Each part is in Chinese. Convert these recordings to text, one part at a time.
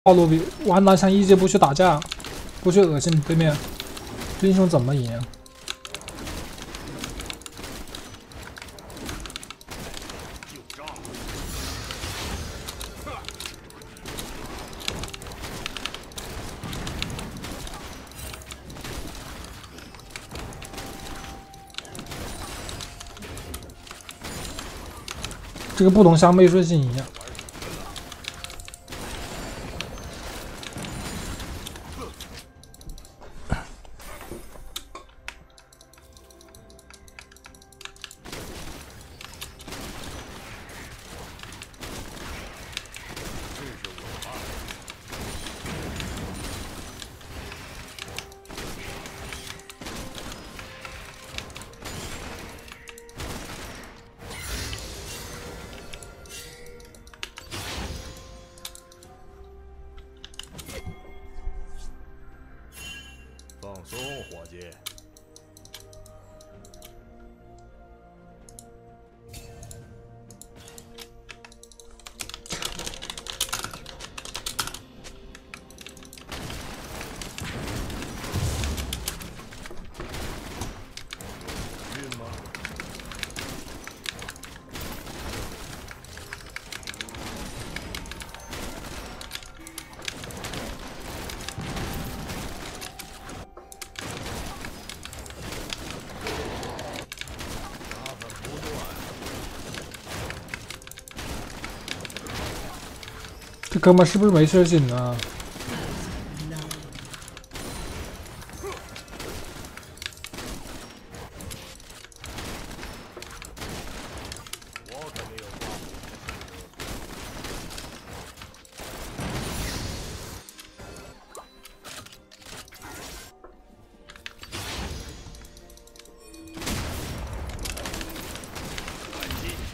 套路比玩蓝翔一阶不去打架，不去恶心对面，英雄怎么赢啊？这个不懂像没睡醒一样。 放松，伙计。晕吗？ 这哥们是不是没睡醒啊？ 我可没有挂。快进去！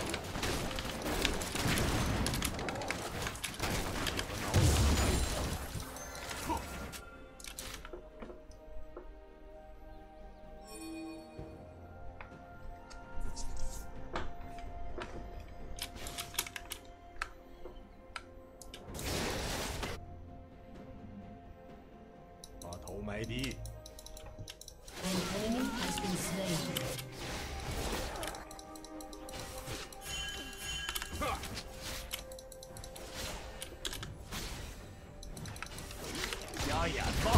把头埋低。 An enemy has been slain. 瞎眼吧！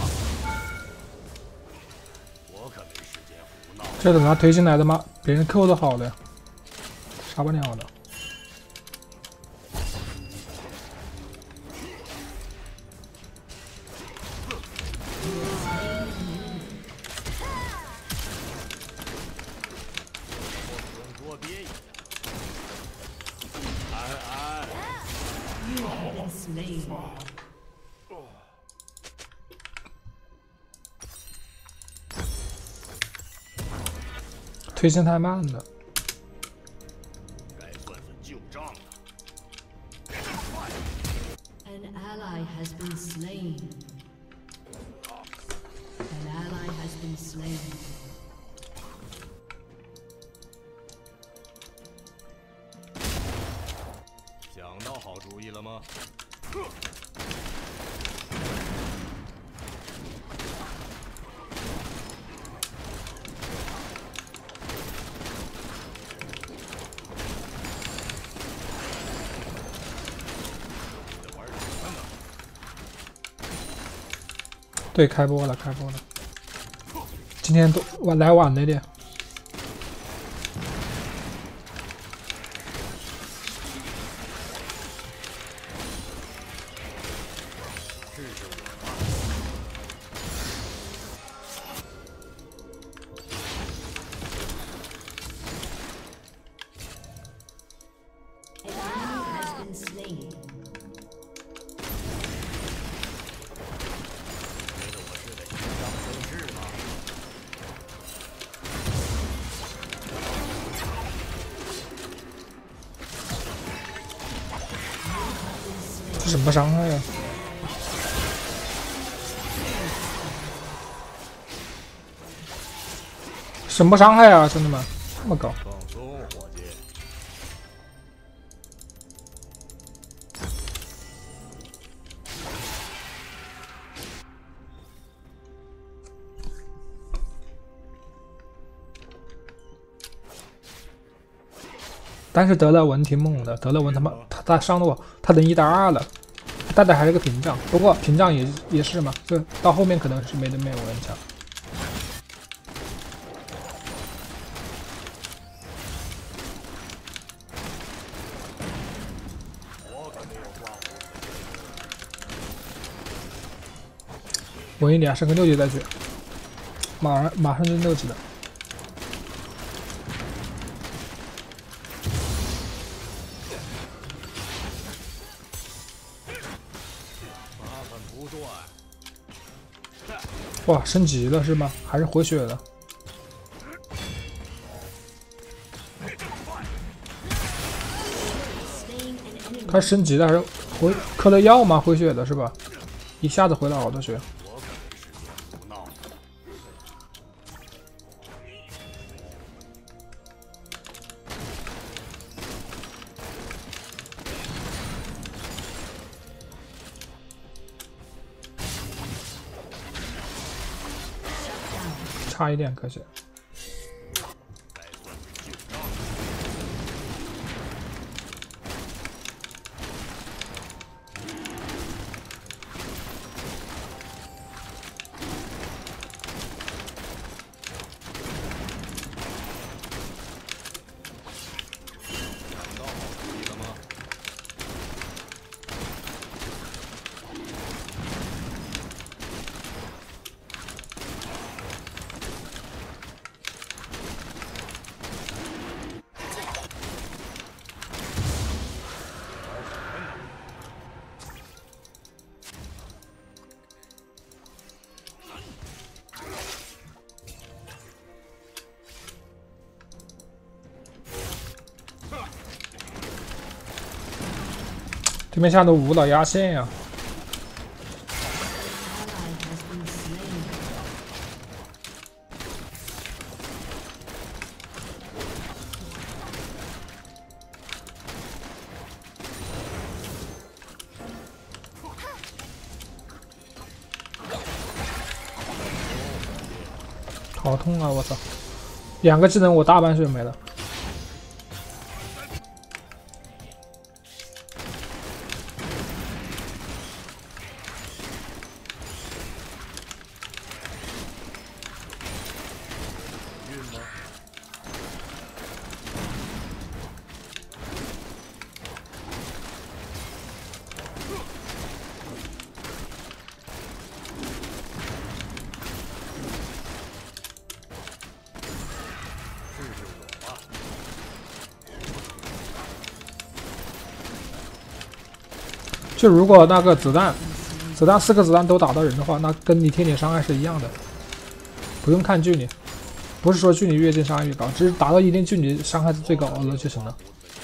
我可没时间胡闹。 这等他推进来的吗？别人 Q 的好了呀，杀不了的。 多憋一下。安安。 You have been slain. 推进太慢了。 该算算旧账了。 An ally has been slain. An ally has been slain. 想到好主意了吗？在玩什么呢？ 对，开播了，开播了。今天都来晚了点。 试试我吧。 An enemy has been slain. 觉得我是在虚张声势吗？ 这什么伤害呀？什么伤害啊，兄弟们，这么高！ 放松，伙计。 但是德莱文挺猛的，德莱文他伤了我，他等1打2了，带的还是个屏障，不过屏障也是嘛，就到后面可能是没对面我很强。稳一点，升个6级再去，马上就6级了。哇，升级了是吗？还是回血了？他升级了还是嗑了药吗？回血的是吧？一下子回了好多血。差一点可惜。对面下的舞蹈压线呀！好痛啊！我操，2个技能我大半血没了。就如果那个子弹4个子弹都打到人的话，那跟你贴脸伤害是一样的，不用看距离，不是说距离越近伤害越高，只是达到一定距离伤害是最高的就行了。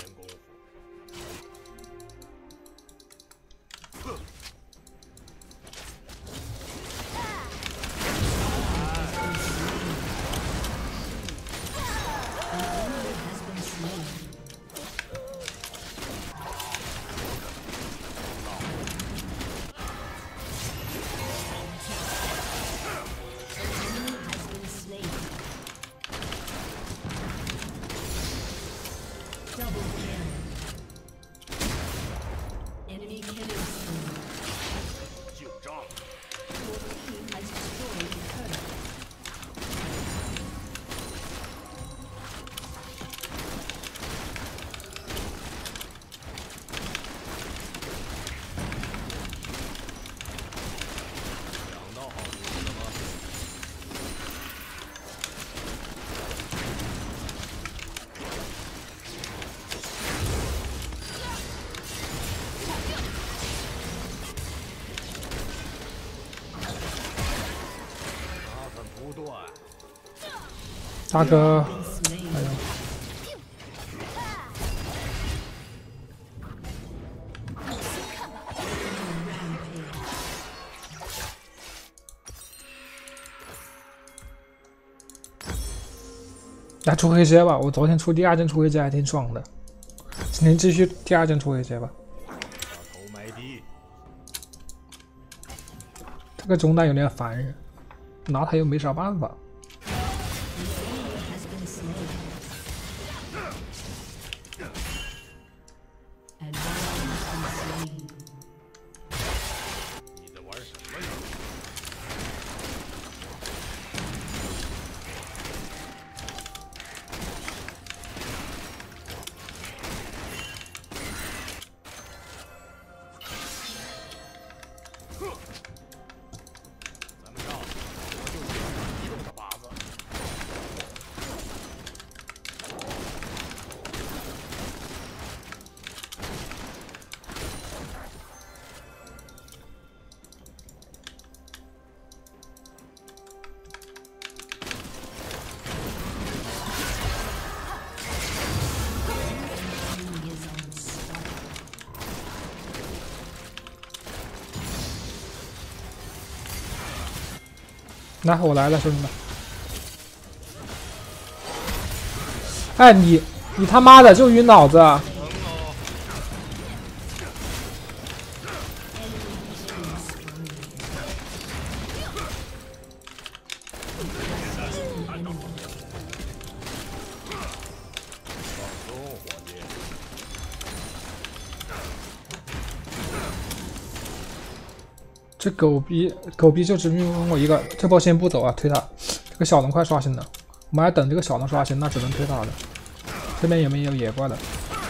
大哥，哎呀！来出黑蝎吧，我昨天出第2件出黑蝎还挺爽的，今天继续第2件出黑蝎吧。这个中单有点烦人，拿他又没啥办法。 咱们上，我就喜欢移动的靶子。 来，我来了，兄弟们！哎，你他妈的就晕脑子啊！这狗逼就只命中我一个，这波先不走啊，推他。这个小龙快刷新了，我们还等这个小龙刷新，那只能推他了。这边有没有野怪的？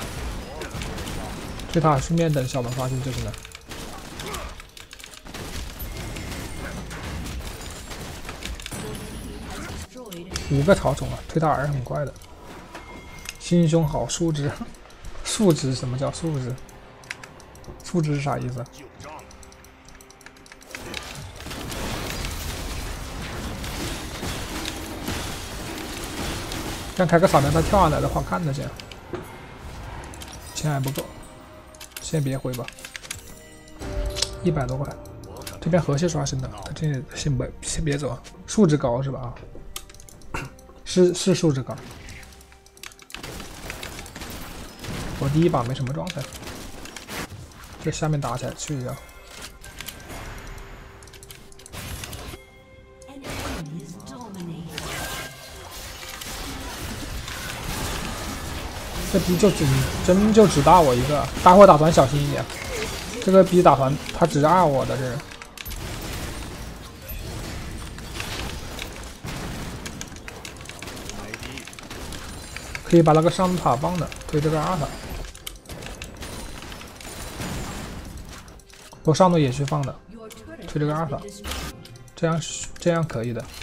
推他，顺便等小龙刷新就行了。5个草宠啊，推他还是很快的。心胸好，数值，数值什么叫数值？数值是啥意思？像开个扫描，他跳下来的话看得见。钱还不够，先别回吧。100多块，这边河蟹刷新的，他这先别走，数值高是吧？啊，是数值高。我第一把没什么状态，这下面打起来去一下。这逼真就只打我一个，待会打团小心一点。这个逼打团他只按我的这人，可以把那个上塔放的推这个阿塔，我上路也去放的，推这个阿塔，这样可以的。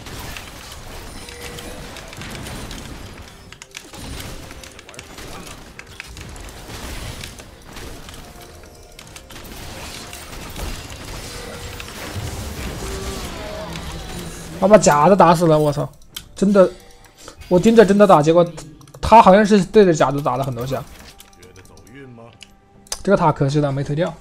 我把假的打死了，我操！真的，我盯着真的打，结果他好像是对着假的打了很多下。 觉得走运吗？ 这个塔可惜了，没推掉。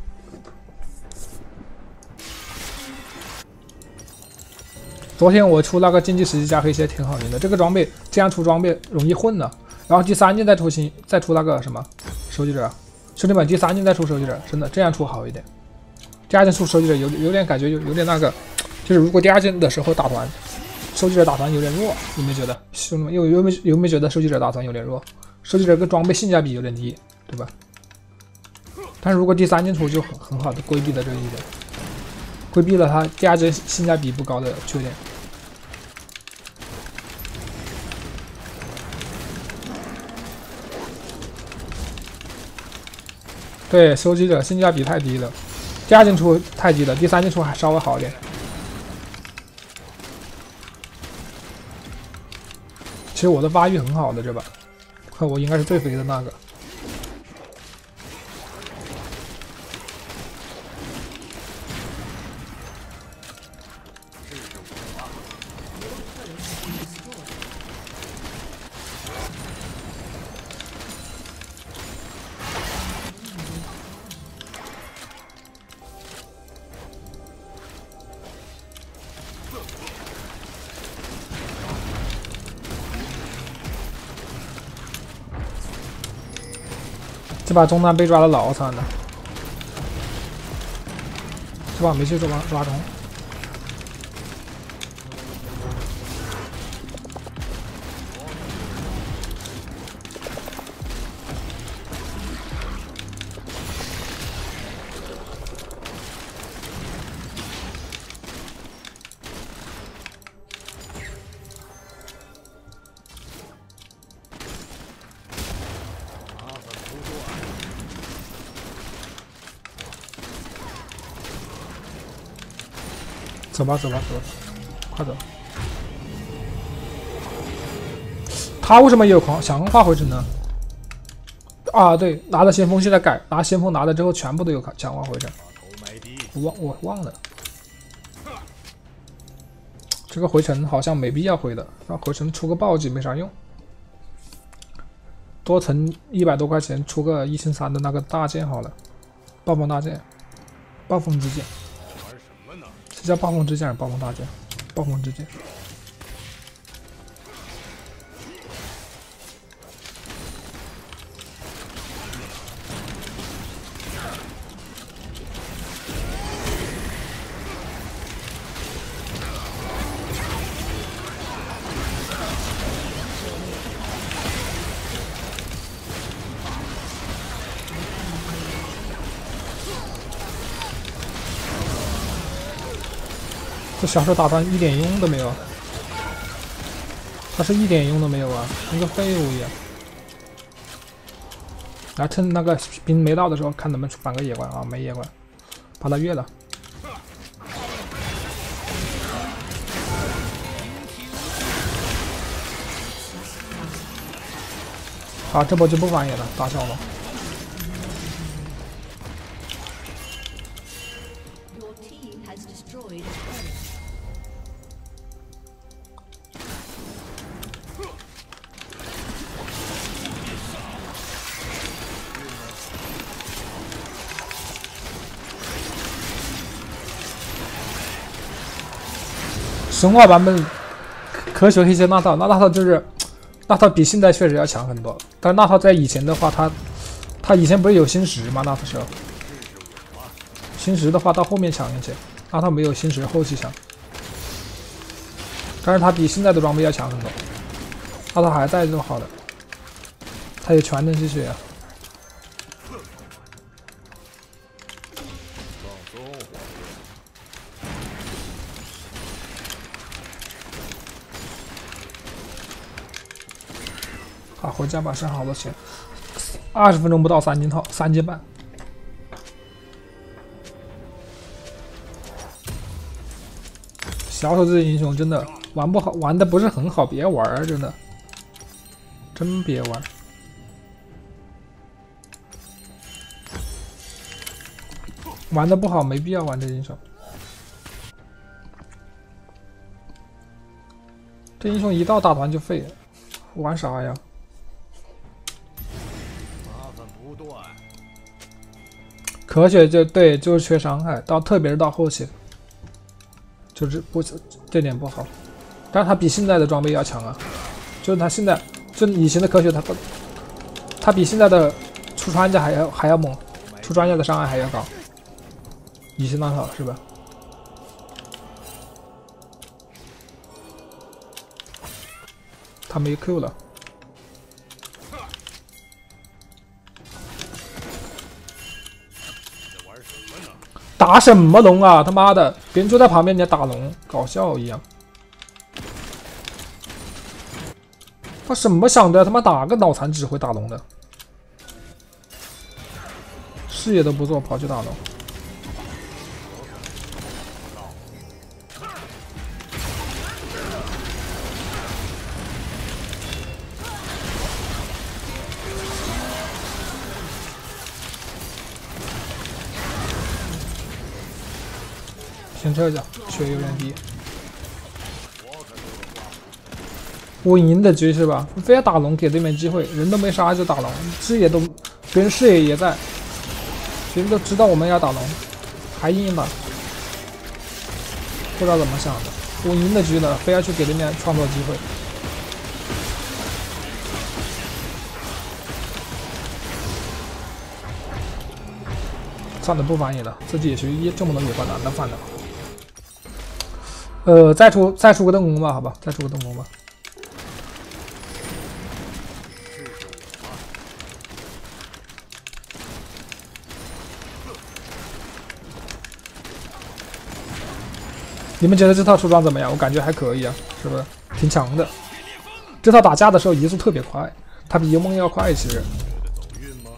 昨天我出那个竞技10级加黑鞋挺好用的，这个装备这样出装备容易混了。然后第3件再出那个什么收集者，兄弟们，第3件再出收集者，真的这样出好一点。第2件出收集者有点感觉有点那个。就是如果第2件的时候打团，收集者打团有点弱，有没有觉得？兄弟们有没有觉得收集者打团有点弱？收集者跟装备性价比有点低，对吧？但是如果第3件出就很好的规避了这一点，规避了它第2件性价比不高的缺点。对，收集者性价比太低了，第2件出太低了，第3件出还稍微好一点。其实我的发育很好的这把，我应该是最肥的那个。这把中单被抓的老惨了，这把没去抓中。 走吧，走吧，走吧，快走！他为什么也有强化回城呢？啊，对，拿着先锋现在改，拿先锋拿了之后全部都有强化回城。我忘了，这个回城好像没必要回的，让回城出个暴击没啥用。多存100多块钱，出个1300的那个大剑好了，暴风大剑，暴风之剑。这叫暴风之剑还是暴风大剑？暴风之剑。这小手打团一点用都没有，他是一点用都没有啊，跟个废物一样。来趁那个兵没到的时候，看能不能反个野怪啊！没野怪，把他越了。好，这波就不反野了，打小龙。神话版本可选一些那套，那套就是那套比现在确实要强很多。但是那套在以前的话，他以前不是有星石吗？那时候星石的话到后面强一些，那套没有星石后期强。但是他比现在的装备要强很多，那套还在就好了，他有全能吸血啊。好，回家吧，剩好多钱，20分钟不到3金套，3金半。小手这些英雄真的玩不好，玩的不是很好，别玩儿，真的，真别玩。玩的不好，没必要玩这英雄。这英雄一到打团就废了，玩啥呀？可血就对，就是缺伤害，特别是到后期，就是不这点不好。但是他比现在的装备要强啊，就是他现在就以前的可血，他比现在的出专家还要猛，出专家的伤害还要高。以前那套是吧？他没 Q 了。打什么龙啊！他妈的，别人就在旁边，你还打龙，搞笑一样。他什么想的？他妈打个脑残只会打龙的，视野都不做，跑去打龙。先撤一下，血有点低。稳赢的局是吧？非要打龙给对面机会，人都没杀就打龙，视野都别人视野也在，别人都知道我们要打龙，还硬打，不知道怎么想的。稳赢的局了，非要去给对面创造机会。算了，不反野了，自己也去这么多野怪难的反了。再出个邓弓吧，好吧，再出个邓弓吧。你们觉得这套出装怎么样？我感觉还可以啊，是不是？挺强的。这套打架的时候移速特别快，它比幽梦要快，其实。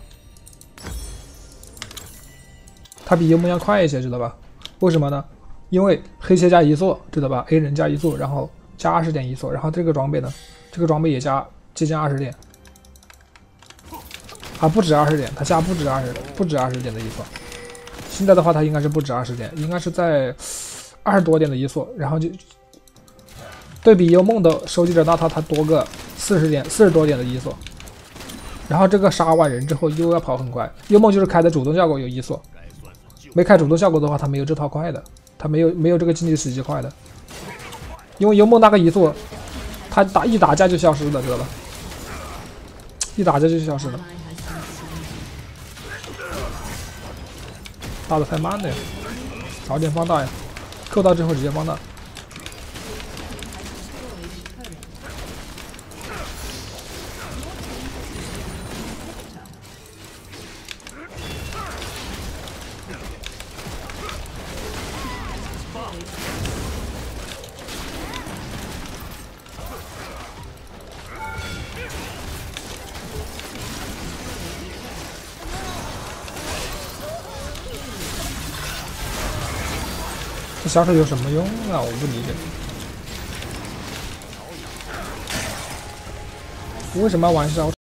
它比幽梦要快一些，知道吧？为什么呢？ 因为黑切加一座，知道吧 ？A 人加一座，然后加20点一座，然后这个装备呢，这个装备也加接近20点，啊，不止20点，它加不止20点的一座。现在的话，它应该是不止20点，应该是在20多点的一座，然后就对比幽梦的收集者大套，它多个40多点的一座。然后这个杀完人之后又要跑很快，幽梦就是开的主动效果有一所，没开主动效果的话，它没有这套快的，它没有这个竞技时机快的，因为幽梦那个一所，它一打架就消失了，知道吧？一打架就消失了，打的太慢了呀，早点放大呀，扣到之后直接放大。这小手有什么用啊？我不理解，为什么要玩小手？